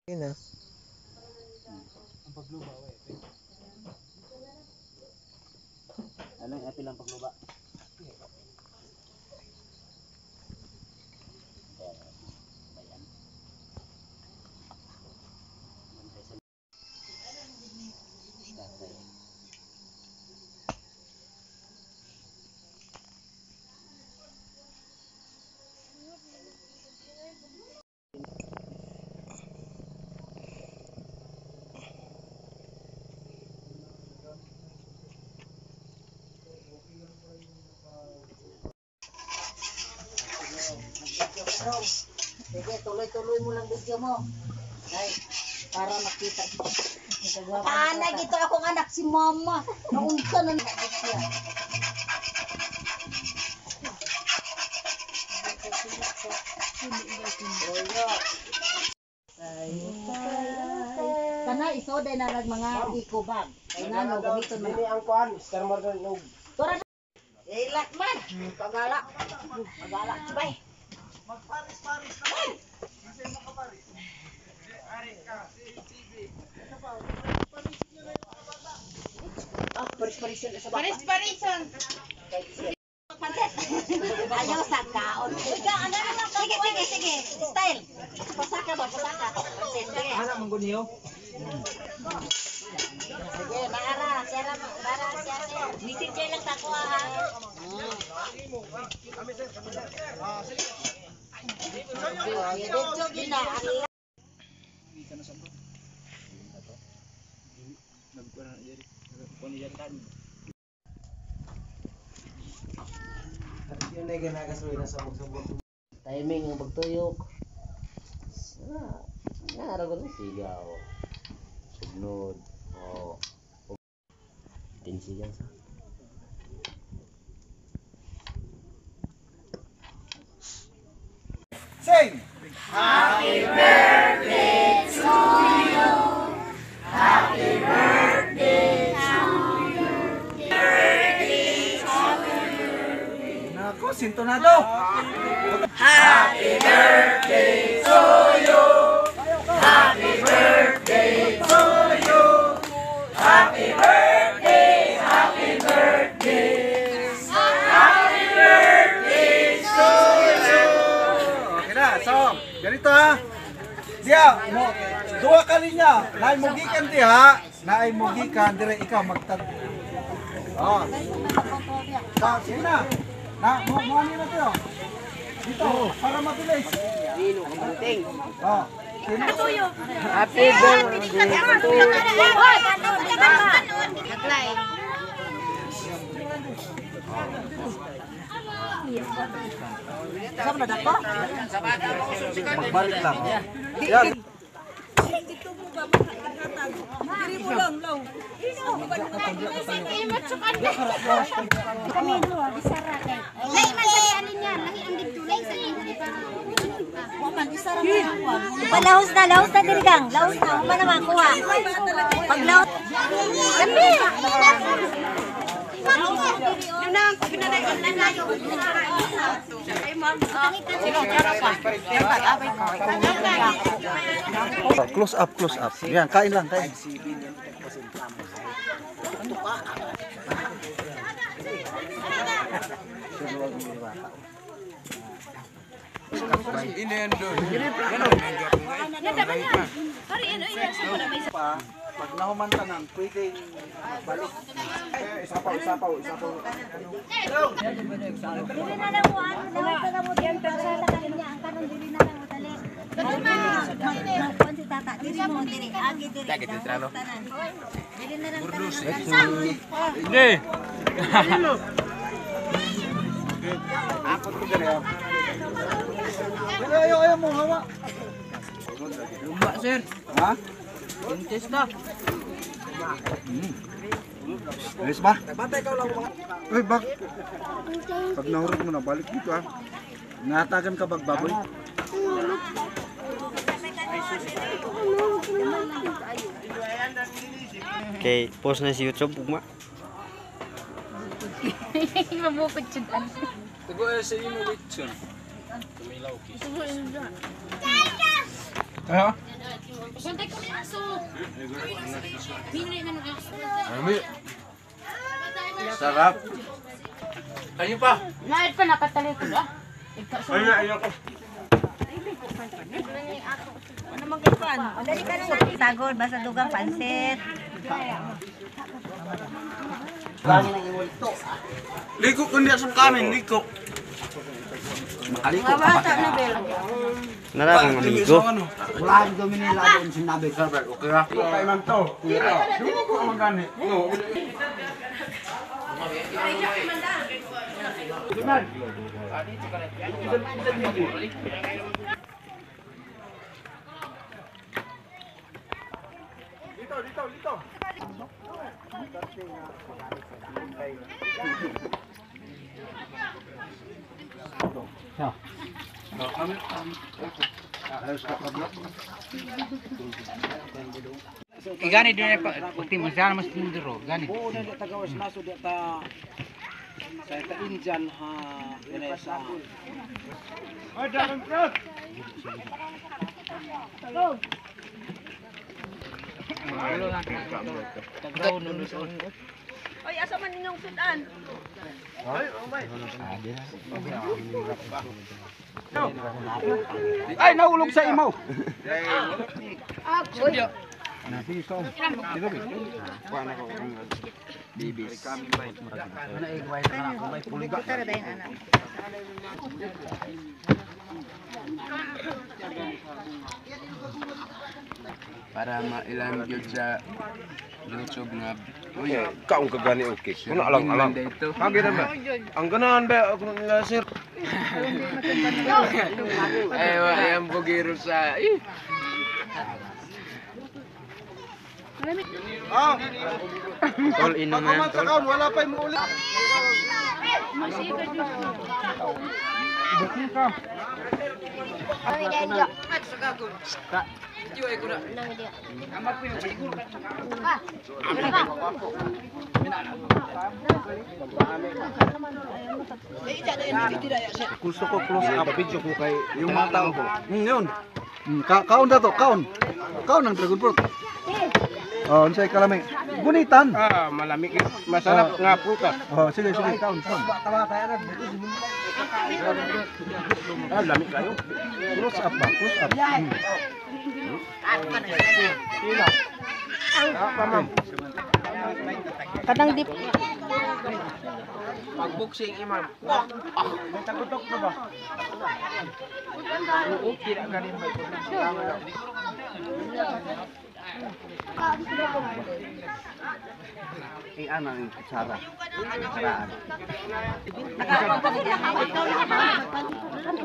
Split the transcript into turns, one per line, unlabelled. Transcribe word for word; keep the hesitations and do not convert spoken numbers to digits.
Ina.
Ang pagluba wa epe. Ano yung epe lang pagluba?
Sige, tuloy-tuloy mo lang video mo. Ay, para makita. Paano gito akong anak si mama. Naunsa na nakit siya. Kana isoday na lag mga eco bag. Kay nano gamiton man.
Dili ang kuan, Star Morgan og.
Tora. Ilat man. Pagala. Pagala. Bye.
Magparis-paris na. Kasi makaparis. Ari ka, si T V. Ano ba? Paris niyo na yung mga bata.
Ah, paris-parison sa bata.
Paris-parison.
Ayaw sa kaon. Ika, ano na sige, sige, sige. Style. Pasaka ba, pasaka. Sige.
Ana mangguniyo.
Sige, maara, sera, maara, sera. Messenger lang sa ko ha.
Kami sir, kami sir. Ah, sige.
Dito gina.
Bisa na sa bro. Ato. Nagkuan na diri. Nagkuan niya kan. Yun ay ganagasoy na sa sabog.
Timing ng pagtuyok. Ah, nara ko ni sigaw. Sugnod. Oh. Tinsigan sa.
Sing.
Happy birthday to you. Happy birthday to you. Birthday to you.
Nako, sintonado.
Happy birthday to you. Happy birthday to you. Happy birthday, happy birthday. Happy birthday to you.
Okay na, so, ganito ha. Diya, mo, duwa ka niya. Naay mugikan diha, naay mugikan dire ikaw magtag. Oh. So, sige na. Na, mo mo ani na to. Dito, para mabilis.
Dino ang buting.
Oh. Sino?
Happy birthday to you.
Saan na dako?
Magbalik lang. Yan.
Kami dua bisara kay. Lahi man sa ano niya, lahi ang digdulay sa inyo di para.
Palahos na, lahos na dirigang. Lahos na, huwag na makuha. Pag lahos. Dami!
Nang pinanay ko na nayo. Ay ma'am, sino kara pa?
Oh, close up, close up. Yan, kain lang, kain. Pag nahuman tanan, pwedeng balik. Eh, isapaw, isapaw, isapaw.
Dili na lang mo, ano, lahos na lang mo. Dili na lang kanya. Ang kanon, dili na lang mo, dali. Magpuan si tata. Dili mo, dili. Agi, dili. Lahos tanan. Dili na lang tanan.
Hindi. Ako ko dire. Ayaw, ayaw mo hawa.
Lumba sir.
Ha?
Contest na.
Ayos ba? Batay ka lang mga. Uy, bak. Pag nahurot mo na, balik dito ah. Natagan ka bagbaboy.
Okay, post na si YouTube ugma.
Mabukod siya dan.
Tago sa imo witson. Tumilaw ki.
Ha?
Santay ko ni aso. Minay man ang aso.
Sarap. Kayo pa.
Naid pa nakatalikod ah.
Ay, ayaw ko.
Ano magkikuan? O dali ka na natin. Sagol, basta dugang pansit.
Liko kundi asam kamin, liko. Makaliko.
Bata na bel.
Nara akong amigo.
Wala ang dominila doon sinabi. Herbert, okay ra? Kay man to. Dito ko magani. No. Dito, dito, dito.
Igani din ay pagtimos sana mas tindero gani.
Oo, na tagawas na so ta sa ta Indian ha Vanessa.
Ay, dalang brad.
Tagaw nunuson.
Oy, asa man ninyong sudan?
Ay, naulog sa imaw.
Tara dayon anak.
Para mailan gyud sa YouTube nga.
Uy, kaong kagani okay. Kuno alang alang. Kagi na ba? Ang ganahan ba ako nila sir?
Ay wa yang bugiro sa.
Ah,
Tol, inom na yan,
pagkaman sa
tol.
kaon, wala pa yung ulit. Gusto ko close up video ko kay yung mga tao ko. Hmm, yun. Hmm, ka kaon na to, kaon. Kaon ng dragon fruit. Oh, unsay kalami? Gunitan.
Ah, malamig masarap nga prutas.
Oh, sige, sige, kaon, kaon.
Ah, lamig kayo.
Close up ba? Close up. Hmm.
Kadang dip.
Pagbuksing imam. May tagutok na ba? Oo, kira ganin ba ito?
Eh, ano yung kutsara? Kutsaraan.
Nakakuha ka na diyan.